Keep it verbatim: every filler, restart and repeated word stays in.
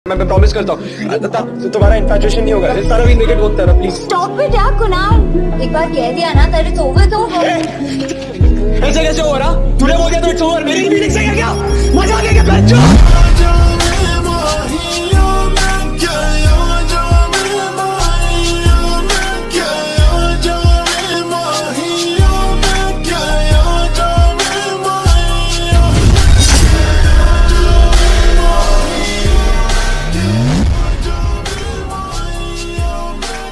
मैं प्रॉमिस करता हूँ तो तुम्हारा इन्फैचुएशन नहीं होगा। सारा भी नेगेटिव होता है ना, प्लीज स्टॉप इट यार कुणाल, एक बार कह दिया ना दैट इट्स ओवर तो ऐसे कैसे हो रहा? तूने बोल दिया तो इट्स ओवर, मेरी मीटिंग से क्या मजा आ गया क्या?